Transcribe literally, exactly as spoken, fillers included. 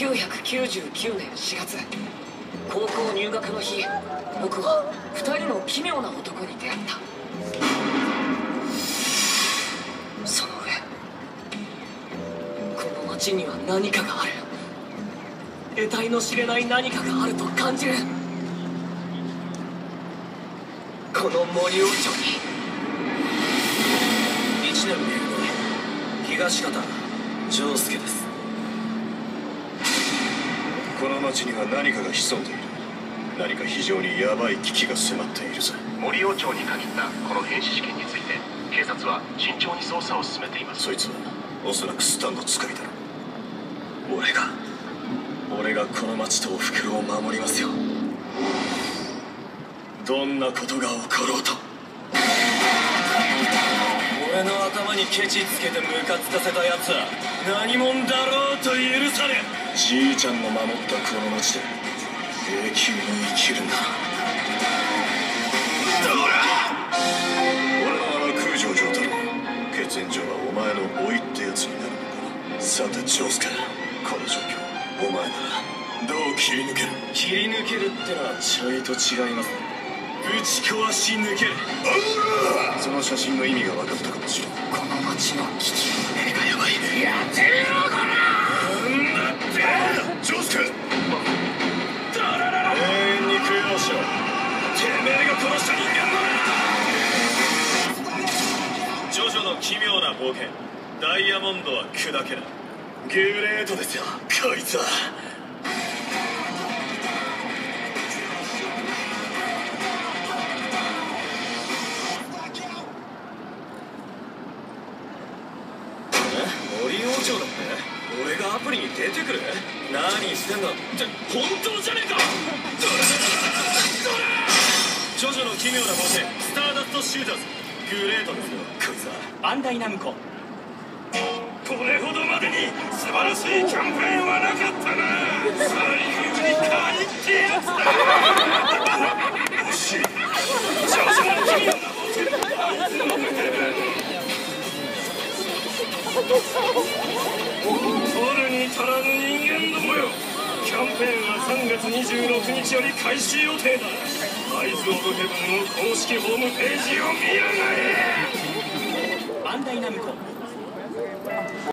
きゅうひゃくきゅうじゅうきゅうねんしがつ、高校入学の日、僕はふたりの奇妙な男に出会った。その上、この街には何かがある。得体の知れない何かがあると感じる。この森王朝に。いちねんめ組東方丈介です。 この町には何かが潜んでいる。何か非常にヤバい危機が迫っているぞ。 森王朝に限ったこの変死事件について警察は慎重に捜査を進めています。 そいつはおそらくスタンド使いだろう。俺が俺がこの町とおふくろを守りますよ。どんなことが起ころうと。俺の頭にケチつけてムカつかせたやつは何者だろうと許さねえ。じいちゃんの守ったこの町で永久に生きるんだ。どら！俺の名は空城城太郎。血縁上はお前の甥ってやつになるのか。さて丈介、この状況お前ならどう切り抜ける？切り抜けるってのはちょいと違いますね。ぶち壊し抜ける。その写真の意味が分かったかもしれん。 この街の危機、 目がヤバい。 やってみろこら！ なんだって丈介、だららら永遠に食えましょう。てめえが殺した人間だ。ジョジョの奇妙な冒険、ダイヤモンドは砕けない。グレートですよこいつは。森王朝だって俺がアプリに出てくる？何してんのって本当じゃねえか。ジョジョの奇妙な冒険、スターダストシューターズ。グレートですよこいつは。 バンダイナムコ。 これほどまでに素晴らしいキャンペーンはなかったな。最後に限ってやつだ。もしジョジョの奇妙な冒険あいつの中で取るに足らぬ人間どもよ。キャンペーンはさんがつにじゅうろくにちより開始予定だ。アイズ・オブ・ヘブンの公式ホームページを見るがいい。 バンダイナムコ。